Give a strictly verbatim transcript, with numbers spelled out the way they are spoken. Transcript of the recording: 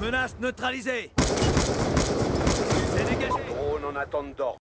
Menace neutralisée. C'est dégagé. Drone en attente d'ordre.